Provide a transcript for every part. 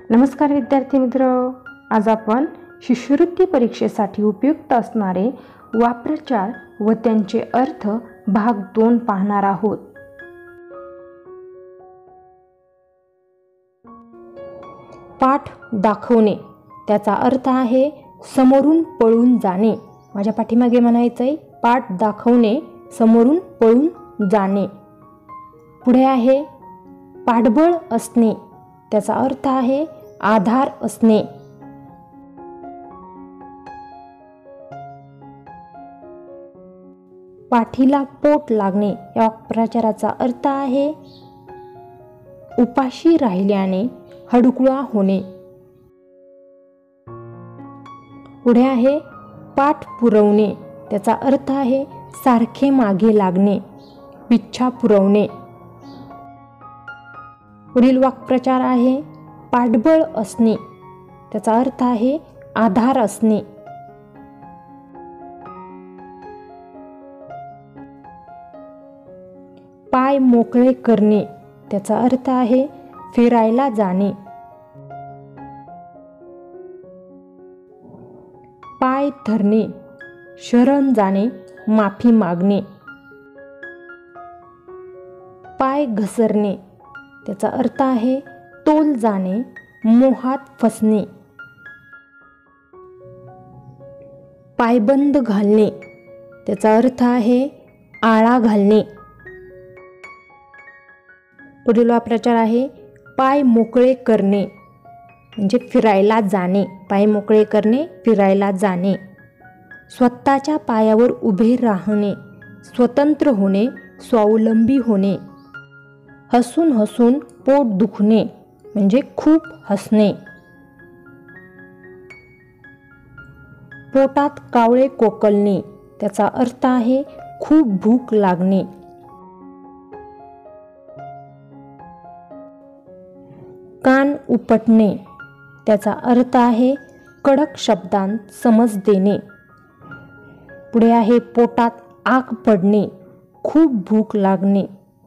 नमस्कार विद्यार्थी मित्र, आज आपण शिष्यवृत्ती परीक्षेसाठी उपयुक्त असणारे वाक्प्रचार व त्यांचे अर्थ भाग 2 पाहणार आहोत. पाठ दाखवणे त्याचा अर्थ आहे समोरून पळून जाणे. माझ्या पाठीमागे म्हणायचंय पाठ दाखवणे, समोरून पळून जाणे. पुढे आहे पाठबळ असणे, त्याचा अर्थ आहे आधार असणे. पाठीला पोट लागणे या वाक्प्रचाराचा अर्थ आहे उपाशी राहिल्याने हडकुळा होणे. पुढे आहे पाठ पुरवणे, त्याचा अर्थ आहे सारखे मागे लागणे, इच्छा पुरवणे. पुढील वाक्प्रचार आहे पाठबळ असणे, त्याचा अर्थ आहे आधार असणे. पाय मोकळे करणे, त्याचा अर्थ आहे फिरायला जाणे. पाय धरणे, शरण जाणे, माफी मागणे. पाय घसरणे, त्याचा अर्थ आहे तोल जाणे, मोहात फसणे. पायबंद घालणे, त्याचा अर्थ आहे आळा घालणे. पुढील वाक्प्रचार आहे पाय मोकळे करणे, म्हणजे फिरायला जाणे. पाय मोकळे करणे, फिरायला जाणे. स्वतःच्या पायावर उभे राहणे, स्वतंत्र होणे, स्वावलंबी होणे. हसून हसून पोट दुखणे, म्हणजे खूप हसणे. पोटात कावळे कोकलणे, त्याचा अर्थ आहे खूप भूक लागणे. कान उपटणे, त्याचा अर्थ आहे कडक शब्दांत समज देणे. पुढे आहे पोटात आग पडणे, खूप भूक लागणे.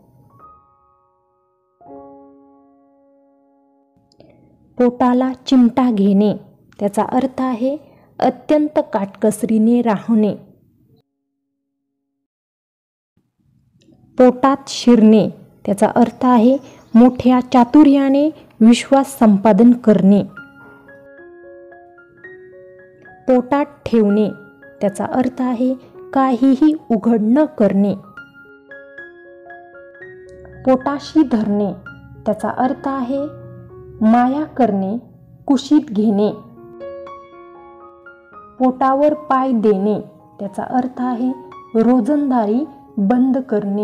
पोटाला चिमटा घेणे, त्याचा अर्थ आहे अत्यंत काटकसरीने राहणे. पोटात शिरणे, त्याचा अर्थ आहे मोठ्या चातुर्याने विश्वास संपादन करणे. पोटात ठेवणे, त्याचा अर्थ आहे काहीही उघड न करणे. पोटाशी धरणे, त्याचा अर्थ आहे माया करणे, कुशीत घेणे. पोटावर पाय देणे, त्याचा अर्थ आहे रोजंदारी बंद करणे.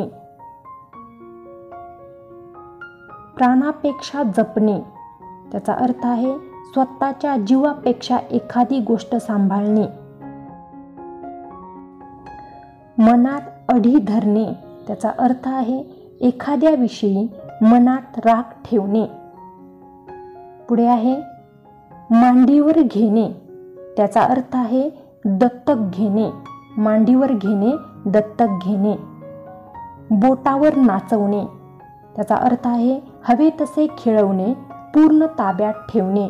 प्राणापेक्षा जपणे, त्याचा अर्थ आहे स्वतःच्या जीवापेक्षा एखादी गोष्ट सांभाळणे. मनात अढी धरणे, त्याचा अर्थ आहे एखाद्या विषयी मनात राग ठेवणे. पुढे आहे मांडीवर घेणे, त्याचा अर्थ आहे दत्तक घेणे. मांडीवर घेणे, दत्तक घेणे. बोटावर नाचवणे, त्याचा अर्थ आहे हवे तसे खेळवणे, पूर्ण ताब्यात ठेवणे.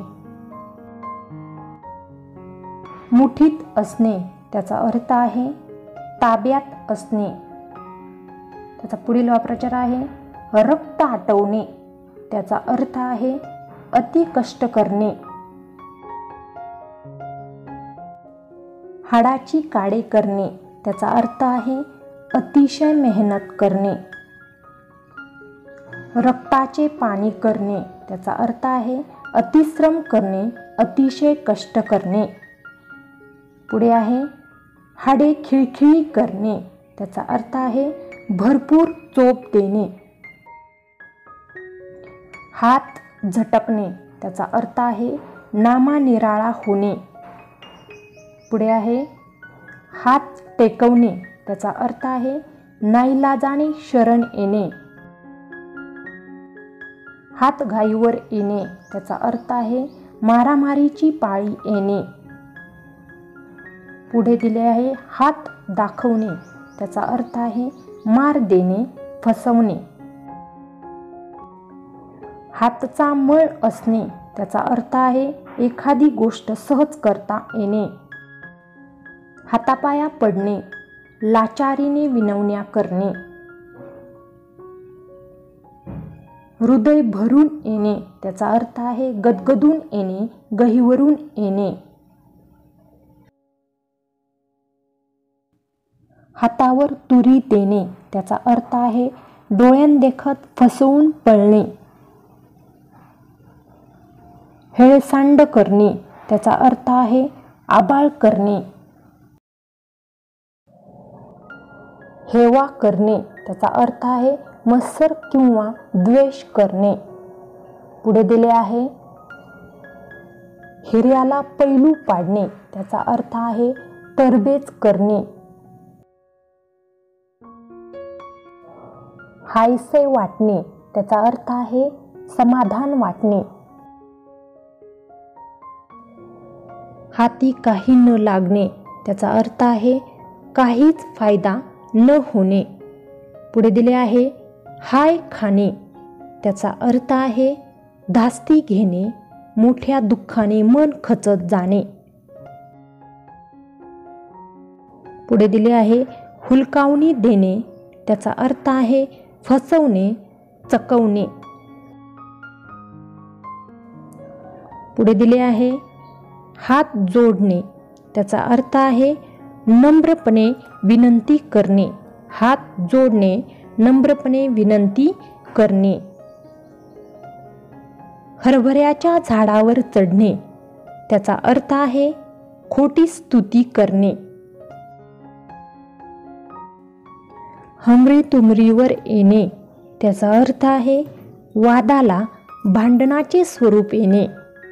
मुठीत असणे, त्याचा अर्थ आहे ताब्यात असणे. त्याचा पुढील वाक्प्रचार आहे रक्त आटवणे, त्याचा अर्थ आहे अति कष्ट करणे. हाडाची काडे करणे, त्याचा अर्थ आहे अतिशय मेहनत करणे. रक्ताचे पाणी करणे, त्याचा अर्थ आहे अतिश्रम करणे, अतिशय कष्ट करणे. पुढे आहे हाडे खिळखिळी करणे, त्याचा अर्थ आहे भरपूर चोप देणे. हात झटकणे, त्याचा अर्थ आहे नामानिराळा होणे. पुढे आहे हात टेकवणे, त्याचा अर्थ आहे नाईलाजाने शरण येणे. हात घाईवर येणे, त्याचा अर्थ आहे मारामारीची पाळी येणे. पुढे दिले आहे हात दाखवणे, त्याचा अर्थ आहे मार देणे, फसवणे. हातचा मळ असणे त्याचा अर्थ आहे एखादी गोष्ट सहज करता येणे. हातापाया पडणे, लाचारीने विनवण्या करणे. हृदय भरून येणे, त्याचा अर्थ आहे गदगदून येणे, गहिवरून येणे. हातावर तुरी देणे, त्याचा अर्थ आहे डोळ्यांदेखत फसवून पळणे. हेळसांड करणे, त्याचा अर्थ आहे आबाळ करणे. हेवा करणे, त्याचा अर्थ आहे मत्सर किंवा द्वेष करणे. पुढे दिले आहे हिऱ्याला पैलू पाडणे, त्याचा अर्थ आहे तरबेज करणे. हायसे वाटणे, त्याचा अर्थ आहे समाधान वाटणे. हाती काही न लागणे, त्याचा अर्थ आहे काहीच फायदा न होणे. पुढे दिले आहे हाय खाणे, त्याचा अर्थ आहे धास्ती घेणे, मोठ्या दुःखाने मन खचत जाणे. पुढे दिले आहे हुलकावणी देणे, त्याचा अर्थ आहे फसवणे, चकवणे. पुढे दिले आहे हात जोडणे, त्याचा अर्थ आहे नम्रपणे विनंती करणे. हात जोडणे, नम्रपणे विनंती करणे. हरभऱ्याच्या झाडावर चढणे, त्याचा अर्थ आहे खोटी स्तुती करणे. हमरी तुमरीवर येणे, त्याचा अर्थ आहे वादाला भांडणाचे स्वरूप येणे.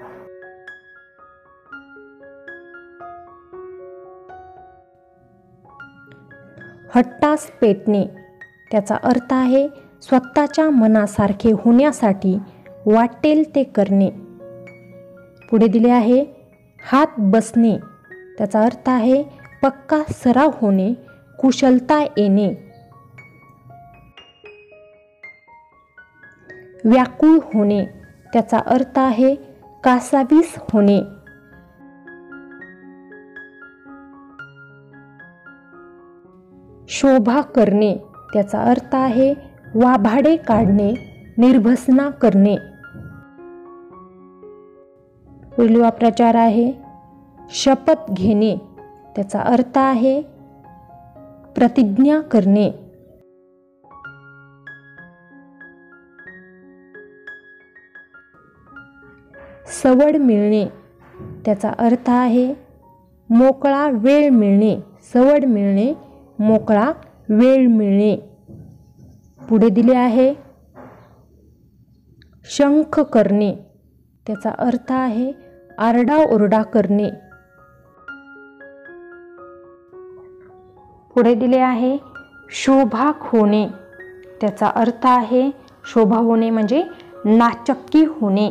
हट्टास पेटणे, त्याचा अर्थ आहे स्वतःच्या मनासारखे होण्यासाठी वाटेल ते करणे. पुढे दिले आहे हात बसणे, त्याचा अर्थ आहे पक्का सराव होणे, कुशलता येणे. व्याकुळ होणे, त्याचा अर्थ आहे कासावीस होणे. शोभा करणे, त्याचा अर्थ आहे वाभाडे काढणे, निर्भसना करणे. पुढील वाक्प्रचार आहे शपथ घेणे, त्याचा अर्थ आहे प्रतिज्ञा करणे. सवड मिळणे, त्याचा अर्थ आहे मोकळा वेळ मिळणे. सवड मिळणे, मोकळा वेळ मिळणे. पुढे दिले आहे शंख करणे, त्याचा अर्थ आहे आरडाओरडा करणे. पुढे दिले आहे शोभा होणे, त्याचा अर्थ आहे शोभा होणे म्हणजे नाचक्की होणे.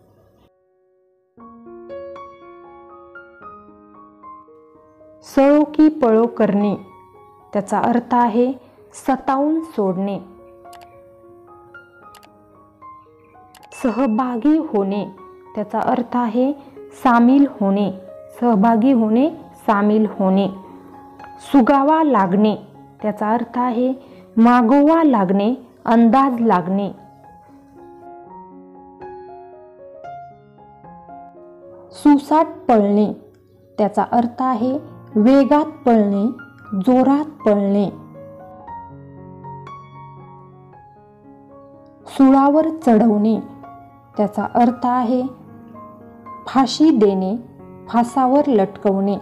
सळो की पळो करणे, त्याचा अर्थ आहे सतावून सोडणे. सहभागी होणे, त्याचा अर्थ आहे सामील होणे. सहभागी होणे, सामील होणे. सुगावा लागणे, त्याचा अर्थ आहे मागोवा लागणे, अंदाज लागणे. सुसाट पळणे, त्याचा अर्थ आहे वेगात पळणे, जोरात पळणे. सुळावर चढवणे, त्याचा अर्थ आहे फाशी देणे, फासावर लटकवणे.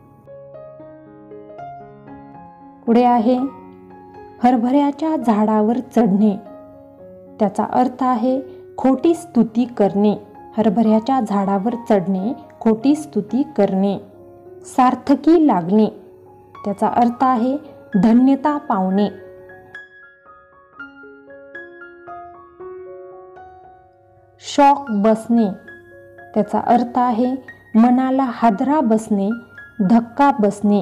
पुढे आहे हरभऱ्याच्या झाडावर चढणे, त्याचा अर्थ आहे खोटी स्तुती करणे. हरभऱ्याच्या झाडावर चढणे, खोटी स्तुती करणे. सार्थकी लागणे, त्याचा अर्थ आहे धन्यता पावणे. शॉक बसणे, त्याचा अर्थ आहे मनाला हादरा बसणे, धक्का बसणे.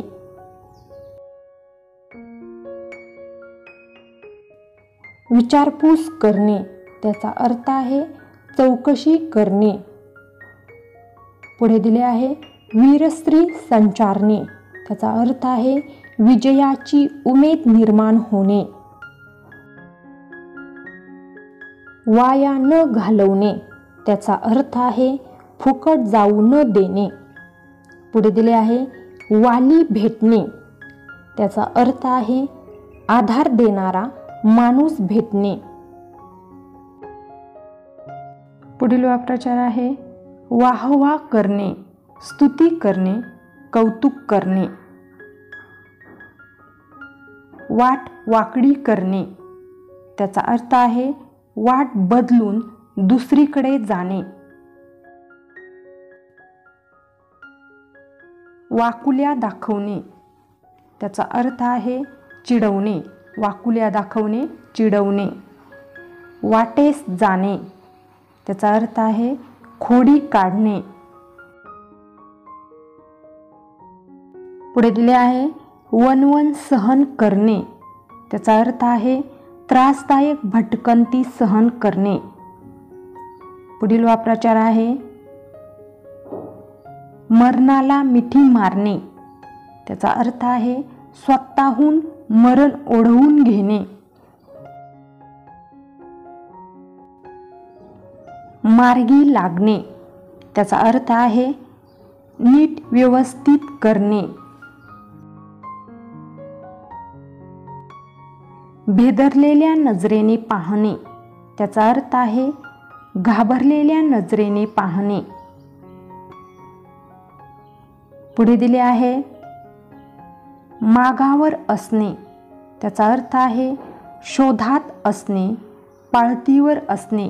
विचारपूस करणे, त्याचा अर्थ आहे चौकशी करणे. पुढे दिले आहे वीरश्री संचारणे. त्याचा अर्थ आहे विजयाची उमेद निर्माण होणे. वाया न घालवणे. त्याचा अर्थ आहे फुकट जाऊ न देणे. पुढे दिले आहे वाली भेटणे. त्याचा अर्थ आहे आधार देणारा माणूस भेटणे. पुढील वाक्प्रचार आहे वाहवा करणे, स्तुती करणे, कौतुक करणे. वाट वाकडी करणे. त्याचा अर्थ आहे वाट बदलून दुसरीकडे जाणे. वाकुल्या दाखवणे. त्याचा अर्थ आहे चिडवणे. वाकुल्या दाखवणे, चिडवणे. वाटेस जाणे. त्याचा अर्थ आहे खोडी काढणे. पुढे दिले आहे वणवण सहन करणे. त्याचा अर्थ आहे त्रासदायक भटकंती सहन करणे. पुढील वाक्प्रचार आहे मरणाला मिठी मारणे. त्याचा अर्थ आहे स्वतःहून मरण ओढवून घेणे. मार्गी लागणे. त्याचा अर्थ आहे नीट व्यवस्थित करणे. भेदरलेल्या नजरेने पाहणे. त्याचा अर्थ आहे घाबरलेल्या नजरेने पाहणे. पुढे दिले आहे मागावर असणे. त्याचा अर्थ आहे शोधात असणे, पाळतीवर असणे.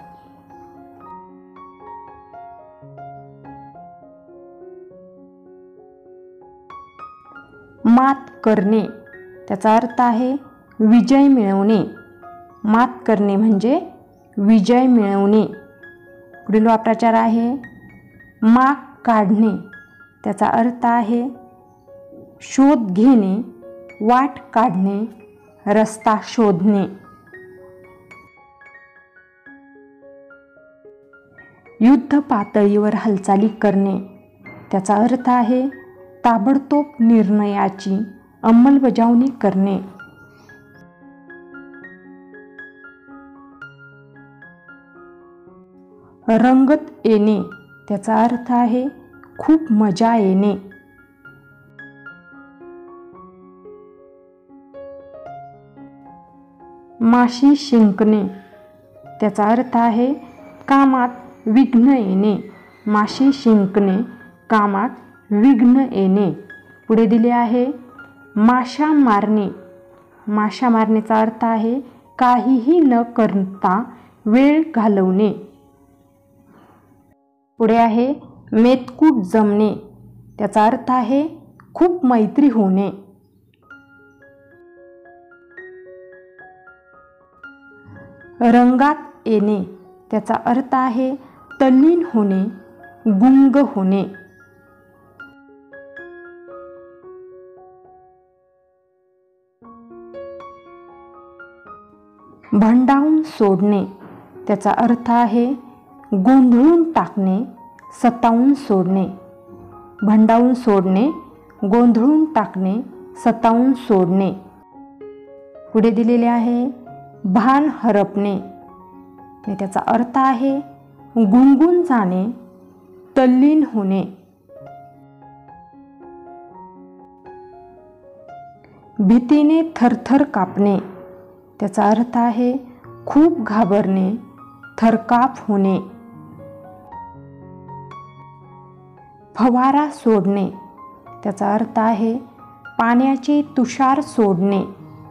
मात करणे. त्याचा अर्थ आहे विजय मिळवणे. मात करणे म्हणजे विजय मिळवणे. पुढील वाक्प्रचार आहे माग काढणे. त्याचा अर्थ आहे शोध घेणे, वाट काढणे, रस्ता शोधणे. युद्ध पातळीवर हालचाली करणे. त्याचा अर्थ आहे ताबडतोब निर्णयाची अंमलबजावणी करणे. रंगत येणे. त्याचा अर्थ आहे खूप मजा येणे. माशी शिंकणे. त्याचा अर्थ आहे कामात विघ्न येणे. माशी शिंकणे, कामात विघ्न येणे. पुढे दिले आहे माशा मारणे. माशा मारण्याचा अर्थ आहे काहीही न करता वेळ घालवणे. पुढे आहे मेतकूट जमणे. त्याचा अर्थ आहे खूप मैत्री होणे. रंगात येणे. त्याचा अर्थ आहे तल्लीन होणे, गुंग होणे. भंडावून सोडणे. त्याचा अर्थ आहे गोंधळून टाकणे, सतावून सोडणे. भंडावून सोडणे, गोंधळून टाकणे, सतावून सोडणे. पुढे दिलेले आहे भान हरपणे. त्याचा अर्थ आहे गुंगून जाणे, तल्लीन होणे. भीतीने थरथर कापणे. त्याचा अर्थ आहे खूप घाबरणे, थरकाप होणे. फवारा सोडणे. त्याचा अर्थ आहे पाण्याचे तुषार सोडणे.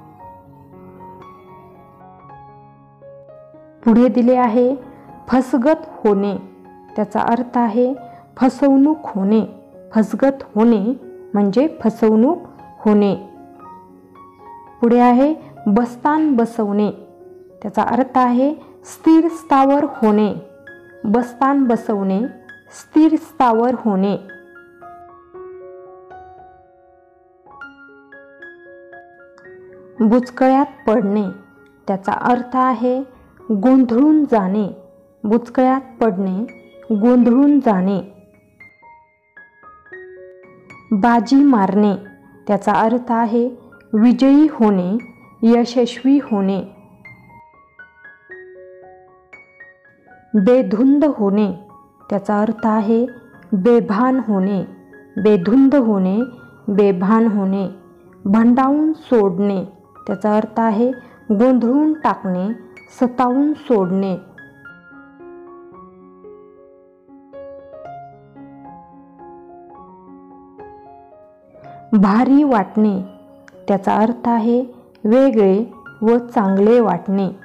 पुढे दिले आहे फसगत होणे. त्याचा अर्थ आहे फसवणूक होणे. फसगत होणे म्हणजे फसवणूक होणे. पुढे आहे बस्तान बसवणे. त्याचा अर्थ आहे स्थिर स्थावर होणे. बस्तान बसवणे, स्थिर स्थावर होणे. बुचकळ्यात पडणे. त्याचा अर्थ आहे गोंधळून जाणे. बुचकळ्यात पडणे, गोंधळून जाणे. बाजी मारणे त्याचा अर्थ आहे विजयी होणे, यशस्वी होणे. बेधुंद होणे त्याचा अर्थ आहे बेभान होणे, बेधुंद होणे, बेभान होणे. भंडावून सोडणे त्याचा अर्थ आहे गोंधळून टाकणे, सतावून सोडणे. भारी वाटणे त्याचा अर्थ आहे वेगळे व चांगले वाटणे.